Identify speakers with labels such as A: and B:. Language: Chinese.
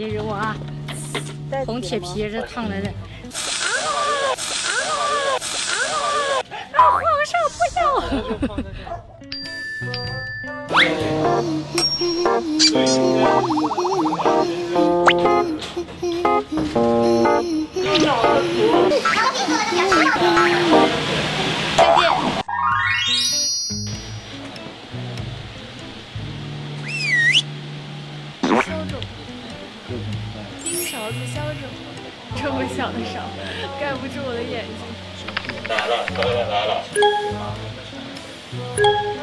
A: 给肉啊，红铁皮这烫的人。皇上不要！
B: 金勺子消肿，这么小的勺盖不住我的眼睛。
C: 来了，来了。